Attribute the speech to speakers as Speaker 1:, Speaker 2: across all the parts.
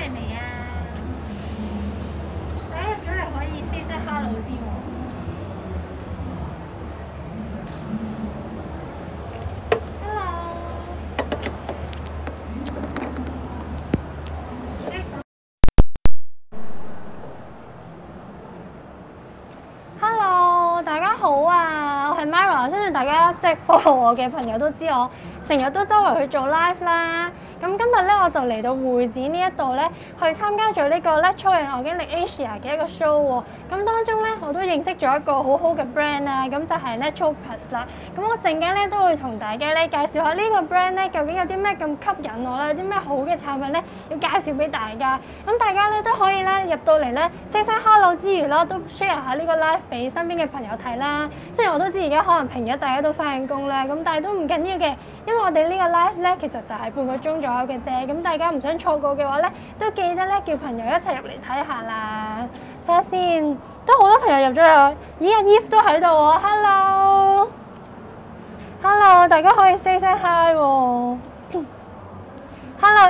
Speaker 1: 嚟未啊？大家入咗嚟可以 say hello 先喎。Hello，大家好啊！我係 Mara，相信大家即係 follow 我嘅朋友都知我成日都周圍去做 live 啦。咁今日咧我就嚟到會展呢一度咧，去參加咗呢個 Natural and Organic Asia 嘅一個 show 喎。咁當中咧我都認識咗一個好好嘅 brand 啦，咁就係 Naturopath 啦。咁我陣間咧都會同大家咧介紹下呢個 brand 咧究竟有啲咩咁吸引我啦，有啲咩好嘅產品咧要介紹俾大家。咁大家咧都可以咧入到嚟咧 say hello 之餘啦，都 share 下呢個 live 俾身邊嘅朋友睇啦。雖然我都知而家可能平日大家都翻緊工啦，咁但係都唔緊要嘅，因為我哋呢個 live 咧其實就係半個鐘左右嘅啫。咁大家唔想錯過嘅話咧，都記得咧叫朋友一齊入嚟睇下啦。睇下先，都好多朋友入咗嚟。咦，阿 Eve 都喺度喎 ，hello，hello， 大家可以 say hi 喎。hello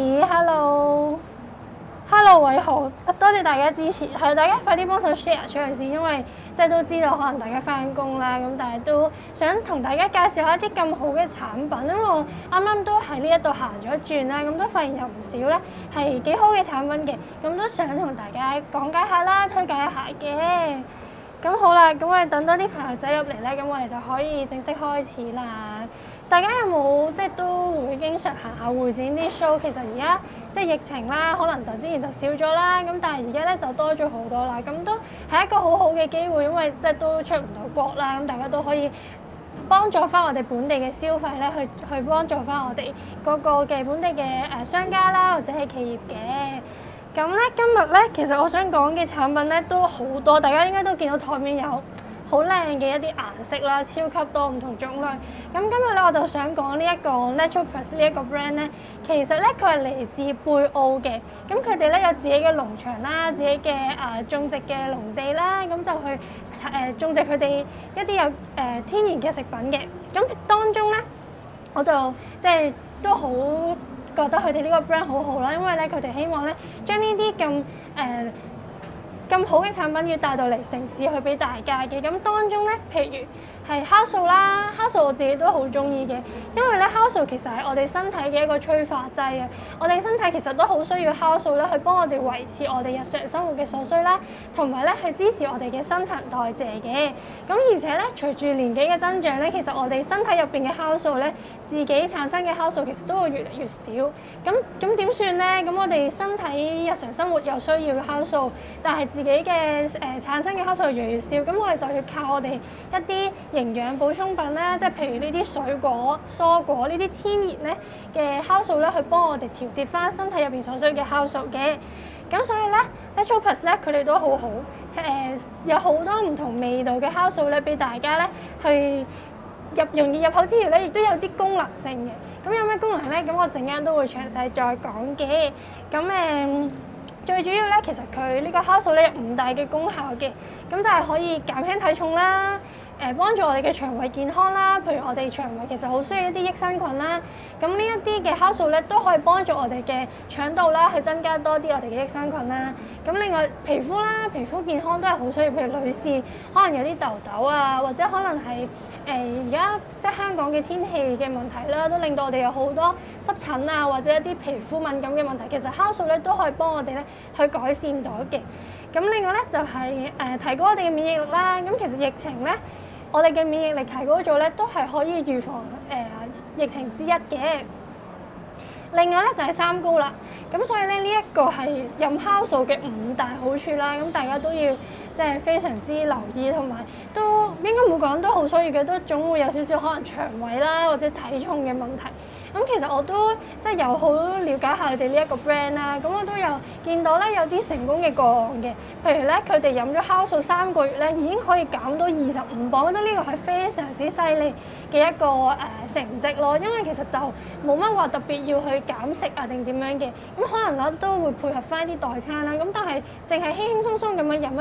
Speaker 1: Andy，hello。Hello 偉豪，多謝大家支持，係大家快啲幫手 share 出去先，因為即係都知道可能大家翻緊工啦，咁但係都想同大家介紹下一啲咁好嘅產品，因為我啱啱都喺呢一度行咗一轉啦，咁都發現有唔少咧係幾好嘅產品嘅，咁都想同大家講解下啦，推介一下嘅。咁好啦，咁我哋等多啲朋友仔入嚟咧，咁我哋就可以正式開始啦。大家有冇即係都會經常行下會展啲 show？其實而家即係疫情啦，可能就之前就少咗啦，咁但係而家咧就多咗好多啦。咁都係一個好好嘅機會，因為即係都出唔到國啦，咁大家都可以幫助翻我哋本地嘅消費咧，去幫助翻我哋嗰個嘅本地嘅商家啦，或者係企業嘅。咁咧今日咧，其實我想講嘅產品咧都好多，大家應該都見到台面有好靚嘅一啲顏色啦，超級多唔同種類。咁今日咧我就想講呢一個 Naturopath 呢一個 brand 咧，其實咧佢係嚟自貝澳嘅。咁佢哋咧有自己嘅農場啦，自己嘅種植嘅農地啦，咁就去種植佢哋一啲有天然嘅食品嘅。咁當中咧，我就即係都好覺得佢哋呢個 brand 好好啦，因為咧佢哋希望咧將呢啲咁好嘅產品要帶到嚟城市去俾大家嘅。咁當中咧，譬如係酵素啦，酵素我自己都好中意嘅，因為咧酵素其實係我哋身體嘅一個催化劑啊。我哋身體其實都好需要酵素咧，去幫我哋維持我哋日常生活嘅所需啦，同埋咧去支持我哋嘅新陳代謝嘅。咁而且咧，隨住年紀嘅增長咧，其實我哋身體入邊嘅酵素咧，自己產生嘅酵素其實都會越嚟越少。咁點算咧？咁我哋身體日常生活又需要酵素，但係自己嘅產生嘅酵素越嚟越少，咁我哋就要靠我哋一啲營養補充品啦，即係譬如呢啲水果、蔬果呢啲天然咧嘅酵素咧，去幫我哋調節翻身體入邊所需嘅酵素嘅。咁所以咧 Naturopath 咧佢哋都好好，有好多唔同味道嘅酵素咧，俾大家咧去容易入口之餘咧，亦都有啲功能性嘅。咁有咩功能咧？咁我陣間都會詳細再講嘅。咁最主要咧，其實佢呢個酵素咧有5大嘅功效嘅，咁就係可以減輕體重啦，幫助我哋嘅腸胃健康啦。譬如我哋腸胃其實好需要一啲益生菌啦，咁呢一啲嘅酵素咧都可以幫助我哋嘅腸道啦，去增加多啲我哋嘅益生菌啦。咁另外皮膚啦，皮膚健康都係好需要，譬如女士可能有啲痘痘啊，或者可能係而家即係香港嘅天氣嘅問題啦，都令到我哋有好多濕疹啊，或者一啲皮膚敏感嘅問題，其實酵素咧都可以幫我哋咧去改善到嘅。咁另外咧就係提高我哋嘅免疫力啦。咁其實疫情咧，我哋嘅免疫力提高咗咧，都係可以預防疫情之一嘅。另外咧就係三高啦。咁所以咧呢一個係飲酵素嘅5大好處啦。咁大家都要即係非常之留意，同埋都應該冇講都好需要嘅，都總會有少少可能腸胃啦或者體重嘅問題。咁其實我都即係有好了解下佢哋呢一個 brand 啦，咁我都有見到咧有啲成功嘅個案嘅，譬如咧佢哋飲咗酵素3個月咧，已經可以減到25磅，我覺得呢個係非常之犀利嘅一個成績咯。因為其實就冇乜話特別要去減食啊定點樣嘅，咁可能咧都會配合翻啲代餐啦，咁但係淨係輕輕鬆鬆咁樣飲一啲酵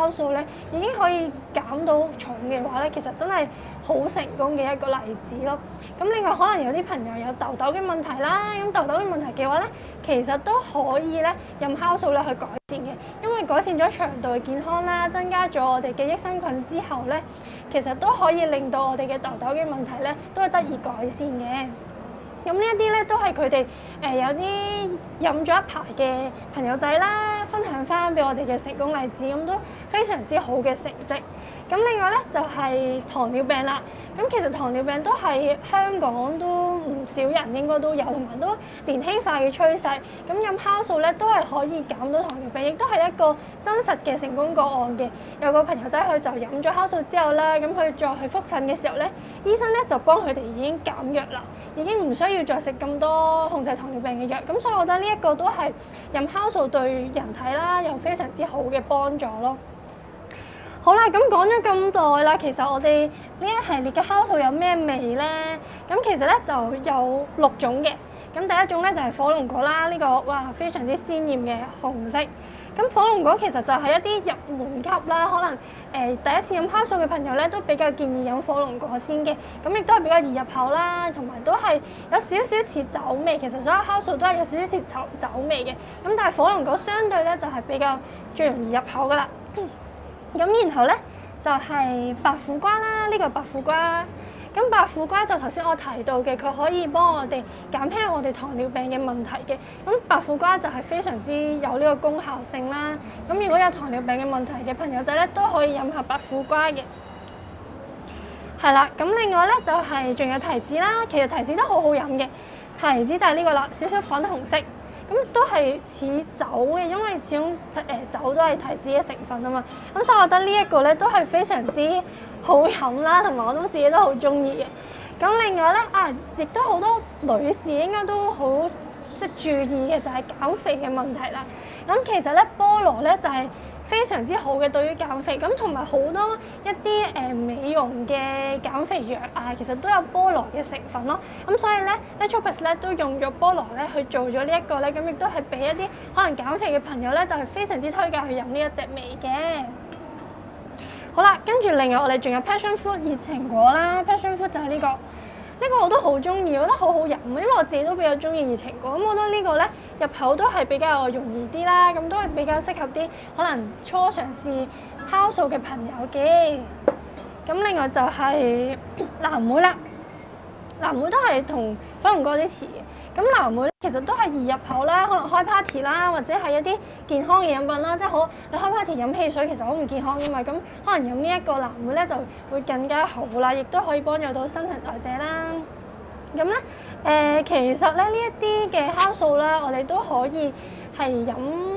Speaker 1: 酵素咧已經可以減到重嘅話咧，其實真係好成功嘅一個例子咯。咁另外可能有啲朋友有痘痘嘅問題啦，咁痘痘嘅問題嘅話咧，其實都可以咧飲酵素咧去改善嘅，因為改善咗腸道嘅健康啦，增加咗我哋嘅益生菌之後咧，其實都可以令到我哋嘅痘痘嘅問題咧都係得以改善嘅。咁呢一啲咧都係佢哋有啲飲咗一排嘅朋友仔啦，分享翻俾我哋嘅成功例子，咁都非常之好嘅成績。咁另外咧就係糖尿病啦。咁其實糖尿病都係香港都唔少人應該都有，同埋都年輕化嘅趨勢。咁飲酵素咧都係可以減到糖尿病，亦都係一個真實嘅成功個案嘅。有個朋友仔佢就飲咗酵素之後啦，咁佢再去覆診嘅時候咧，醫生咧就幫佢哋已經減藥啦，已經唔需要再食咁多控制糖尿病嘅藥。咁所以我覺得呢一個都係飲酵素對人體啦有非常之好嘅幫助咯。好啦，咁講咗咁耐啦，其實我哋呢一系列嘅酵素有咩味咧？咁其實咧就有6種嘅。咁第一種咧就係火龍果啦，呢個哇非常之鮮豔嘅紅色。咁火龍果其實就係一啲入門級啦，可能第一次飲酵素嘅朋友咧都比較建議飲火龍果先嘅。咁亦都係比較易入口啦，同埋都係有少少似酒味。其實所有酵素都係有少少似酒味嘅。咁但係火龍果相對咧就係比較最容易入口噶啦。咁然後咧就係白苦瓜啦，呢個白苦瓜。咁白苦瓜就頭先我提到嘅，佢可以幫我哋減輕我哋糖尿病嘅問題嘅。咁白苦瓜就係非常之有呢個功效性啦。咁如果有糖尿病嘅問題嘅朋友仔咧，都可以飲下白苦瓜嘅。係啦，咁另外咧就係仲有提子啦，其實提子都好好飲嘅。提子就係呢個啦，少少粉紅色。咁都係似酒嘅，因為始終酒都係提子嘅成分啊嘛。咁所以我覺得呢一個咧都係非常之好飲啦，同埋我都自己都好中意嘅。咁另外咧亦都好多女士應該都好注意嘅就係減肥嘅問題啦。咁其實咧菠蘿咧就係非常之好嘅對於減肥，咁同埋好多一啲美容嘅減肥藥其實都有菠蘿嘅成分咯。咁所以咧 Naturopath 咧都用咗菠蘿咧去做咗呢一個咧，咁亦都係俾一啲可能減肥嘅朋友咧，就係非常之推介去飲呢一隻味嘅。好啦，跟住另外我哋仲有 passion fruit 熱情果啦 ，passion fruit 就係呢個。呢個我都好中意，我覺得好好飲，因為我自己都比較中意熱情果。咁我覺得呢個咧入口都係比較容易啲啦，咁都係比較適合啲可能初嘗試酵素嘅朋友嘅。咁另外就係藍莓啦，藍莓都係同火龍果啲似嘅。咁藍莓咧其實都係易入口啦，可能開 party 啦，或者係一啲健康嘅飲品啦，即係好你開 party 飲汽水其實好唔健康噶嘛，咁可能飲呢一個藍莓咧就會更加好啦，亦都可以幫助到新陳代謝啦。咁咧其實咧呢一啲嘅酵素啦，我哋都可以係飲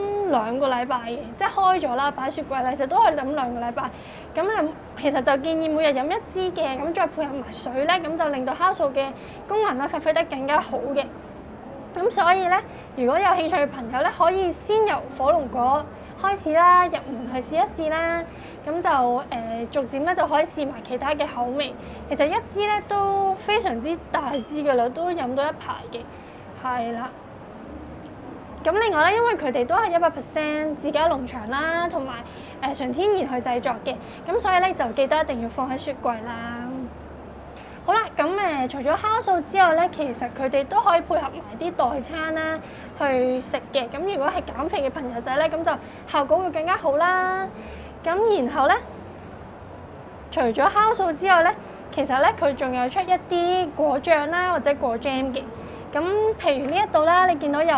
Speaker 1: 2個禮拜嘅，即係開咗啦，擺雪櫃啦，其實都可以飲2個禮拜。咁其實就建議每日飲1支嘅，咁再配合埋水咧，咁就令到酵素嘅功能咧發揮得更加好嘅。咁所以咧，如果有興趣嘅朋友咧，可以先由火龍果開始啦，入門去試一試啦。咁就逐漸咧就可以試埋其他嘅口味。其實1支咧都非常之大支嘅啦，都飲到一排嘅，係啦。咁另外咧，因為佢哋都係100% 自家農場啦，同埋純天然去製作嘅，咁所以咧就記得一定要放喺雪櫃啦。好啦，咁除咗酵素之外咧，其實佢哋都可以配合埋啲代餐啦去食嘅。咁如果係減肥嘅朋友仔咧，咁就效果會更加好啦。咁然後咧，除咗酵素之外咧，其實咧佢仲有出一啲果醬啦，或者果 jam 嘅。咁譬如呢一度啦，你見到有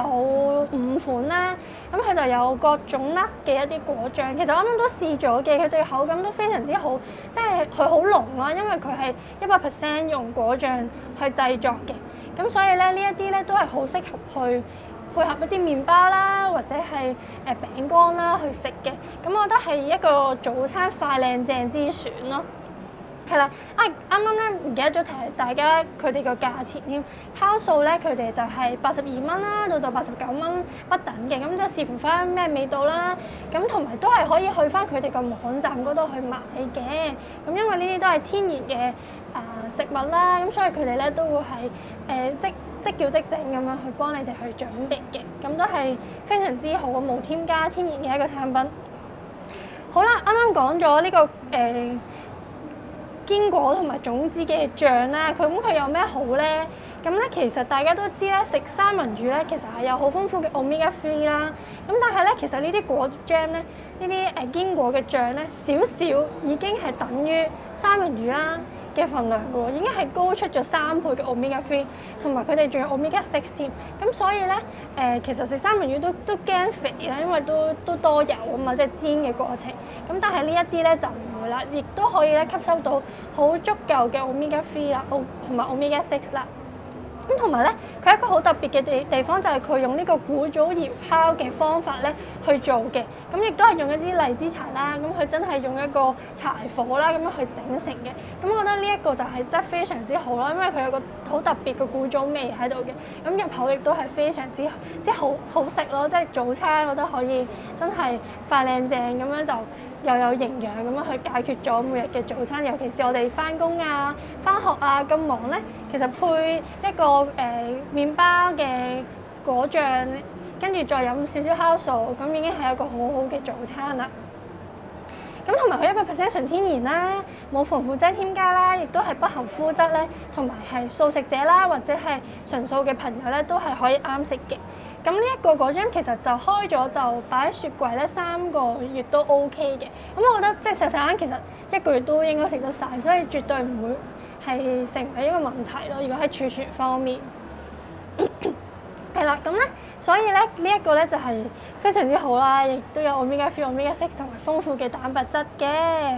Speaker 1: 5款啦，咁佢就有各種 nut 嘅一啲果醬。其實我啱啱都試咗嘅，佢哋口感都非常之好，即係佢好濃啦，因為佢係100% 用果醬去製作嘅。咁所以咧呢一啲咧都係好適合去配合一啲麵包啦，或者係餅乾啦去食嘅。咁我覺得係一個早餐快靚正之選咯。係啦，啱啱咧唔記得咗提大家佢哋個價錢添。酵素咧佢哋就係82蚊啦，到89蚊不等嘅，咁就視乎翻咩味道啦。咁同埋都係可以去翻佢哋個網站嗰度去買嘅。咁因為呢啲都係天然嘅食物啦，咁所以佢哋咧都會係即叫即整咁樣去幫你哋去準備嘅。咁都係非常之好，無添加天然嘅一個產品。 好啦，啱啱講咗呢個堅果同埋種子嘅醬啦，佢有咩好咧？咁咧其實大家都知咧，食三文魚咧其實係有好豐富嘅 Omega 3啦。咁但係咧，其實呢啲果醬咧，呢啲堅果嘅醬咧，少少已經係等於三文魚啦嘅份量嘅喎，已經係高出咗3倍嘅 Omega 3，同埋佢哋仲有 Omega 6添。咁所以咧其實食三文魚都驚肥啦，因為都多油啊嘛，即係煎嘅過程。咁但係呢一啲咧就唔會啦，亦都可以咧吸收到好足夠嘅 Omega 3啦，同埋 Omega 6啦。咁同埋咧，佢一個好特別嘅地方就係佢用呢個古早窯烤嘅方法咧去做嘅，咁亦都係用一啲荔枝柴啦，咁佢真係用一個柴火啦咁樣去整成嘅。咁我覺得呢一個就係真係非常之好啦，因為佢有個好特別嘅古早味喺度嘅，咁入口亦都係非常之即係好食咯，即係早餐我覺得可以真係快靚正咁樣就又有營養咁樣去解決咗每日嘅早餐，尤其是我哋翻工啊、翻學啊咁忙咧，其實配一個麵包嘅果醬，跟住再飲少少酵素，咁已經係一個好好嘅早餐啦。咁同埋佢100% 純天然啦，冇防腐劑添加啦，亦都係不含麩質咧，同埋係素食者啦或者係純素嘅朋友咧都係可以啱食嘅。咁呢一個果醬其實就開咗就擺喺雪櫃咧3個月都 OK 嘅。咁我覺得即係細細間其實1個月都應該食得晒，所以絕對唔會係成為一個問題咯。如果喺儲存方面，係啦，咁咧，所以咧呢一個咧就係非常之好啦，亦都有 Omega 3、Omega 6同埋豐富嘅蛋白質嘅。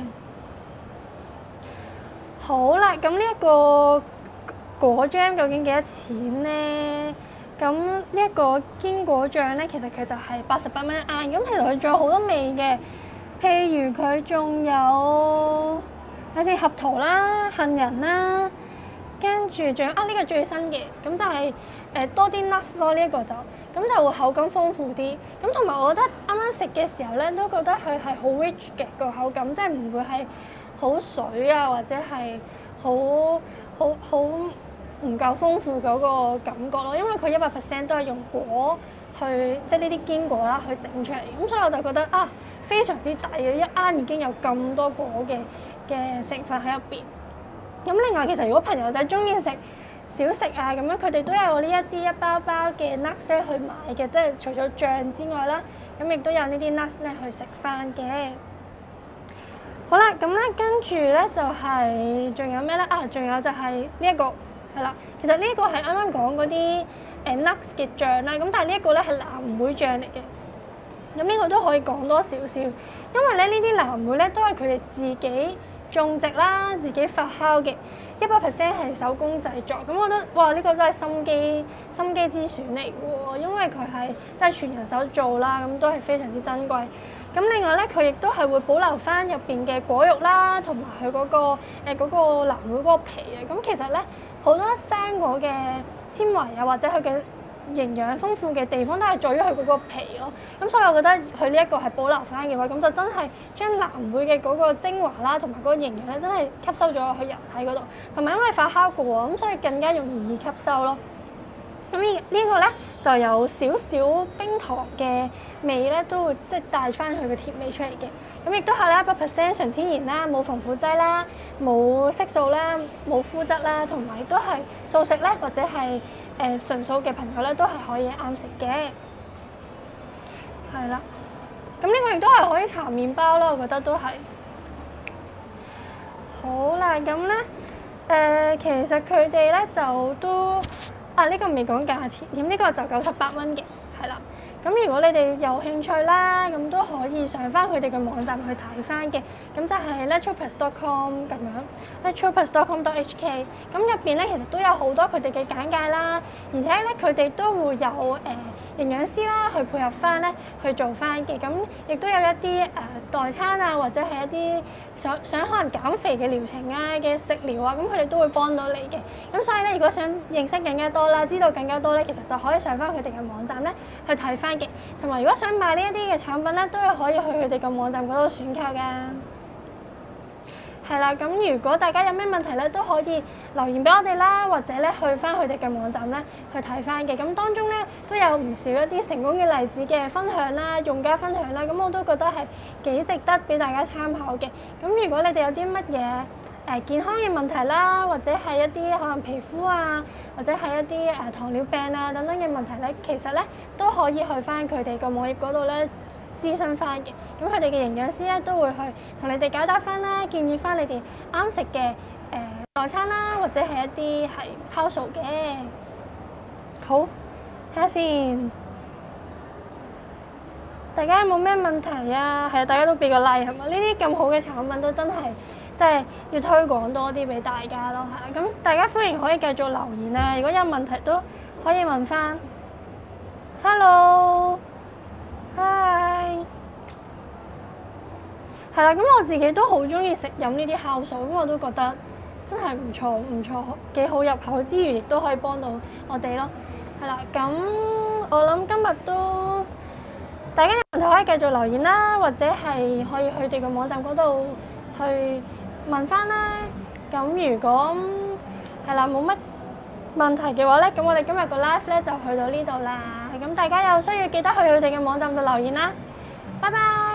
Speaker 1: 好啦，咁呢一個果醬究竟幾多錢咧？咁呢一個堅果醬咧，其實佢就係88蚊一盎。咁其實佢仲有好多味嘅，譬如佢仲有睇先合桃啦、杏仁啦，跟住仲有呢個最新嘅，咁就係多啲 nuts 咯。呢一個咁就會口感豐富啲。咁同埋我覺得啱啱食嘅時候咧，都覺得佢係好 rich 嘅個口感，即係唔會係好水啊，或者係好唔夠豐富嗰個感覺咯，因為佢100% 都係用果去即係呢啲堅果啦去整出嚟，咁所以我就覺得非常之抵嘅，一盎已經有咁多果嘅成分喺入邊。咁另外其實如果朋友仔中意食小食啊咁樣，佢哋都有呢一包嘅 nuts 去買嘅，即係除咗醬之外啦，咁亦都有呢啲 nuts 咧去食翻嘅。好啦，咁咧跟住咧就係仲有咩咧？仲有就係呢一個。係啦，其實呢一個係啱啱講嗰啲nuts 嘅醬啦，咁但係呢一個咧係藍莓醬嚟嘅。咁呢個都可以講多少少，因為咧呢啲藍莓咧都係佢哋自己種植啦、自己發酵嘅，100% 係手工製作。咁我覺得哇，呢個真係心機之選嚟嘅喎，因為佢係真係全人手做啦，咁都係非常之珍貴。咁另外咧，佢亦都係會保留翻入邊嘅果肉啦，同埋佢嗰個藍莓嗰個皮啊。咁其實咧好多生果嘅纖維啊，或者佢嘅營養豐富嘅地方都係在於佢嗰個皮咯。咁所以我覺得佢呢一個係保留翻嘅話，咁就真係將藍莓嘅嗰個精華啦，同埋嗰個營養咧，真係吸收咗去人體嗰度。同埋因為發酵過喎，咁所以更加容易吸收咯。咁呢個咧就有少少冰糖嘅味咧，都會即係帶翻佢嘅甜味出嚟嘅。咁亦都係啦，100% 純天然啦，冇防腐劑啦，冇色素啦，冇麩質啦，同埋都係素食咧，或者係純素嘅朋友咧，都係可以啱食嘅。係啦，咁呢個亦都係可以搽麵包咯，我覺得都係。好啦，咁咧其實佢哋咧就都。呢個未講價錢，咁呢個就98蚊嘅，係啦。咁如果你哋有興趣啦，咁都可以上翻佢哋嘅網站去睇翻嘅。咁就係 naturalplus.com 咁樣 naturalplus.com.hk。咁入邊咧其實都有好多佢哋嘅簡介啦，而且咧佢哋都會有營養師啦去配合翻咧去做翻嘅。咁亦都有一啲代餐啊，或者係一啲想可能減肥嘅療程啊嘅食療啊，咁佢哋都會幫到你嘅。咁所以咧，如果想認識更加多啦，知道更加多咧，其實就可以上翻佢哋嘅網站咧去睇翻嘅。同埋如果想買呢一啲嘅產品咧，都係可以去佢哋嘅網站嗰度選購㗎。 係啦，咁如果大家有咩問題咧，都可以留言俾我哋啦，或者咧去翻佢哋嘅網站咧去睇翻嘅。咁當中咧都有唔少一啲成功嘅例子嘅分享啦、用家分享啦，咁我都覺得係幾值得俾大家參考嘅。咁如果你哋有啲乜嘢健康嘅問題啦，或者係一啲可能皮膚啊，或者係一啲糖尿病啊等等嘅問題咧，其實咧都可以去翻佢哋個網頁嗰度咧諮詢翻嘅，咁佢哋嘅營養師咧都會去同你哋解答翻啦，建議翻你哋啱食嘅代餐啦，或者係一啲係酵素嘅。好，睇下先，大家有冇咩問題啊？係啊，大家都俾個 like 係嘛？呢啲咁好嘅產品都真係要推廣多啲俾大家咯，係咁大家歡迎可以繼續留言啊！如果有問題都可以問翻。Hello。Hi， 係啦，咁我自己都好中意飲呢啲酵素，咁我都覺得真係唔錯，幾好入口之餘，亦都可以幫到我哋咯。係啦，咁我諗今日都大家有問題可以繼續留言啦，或者係可以去佢哋個網站嗰度去問翻啦。咁如果係啦冇乜問題嘅話咧，咁我哋今日個 live 咧就去到呢度啦。咁大家有需要記得去佢哋嘅網站度留言啦。拜拜。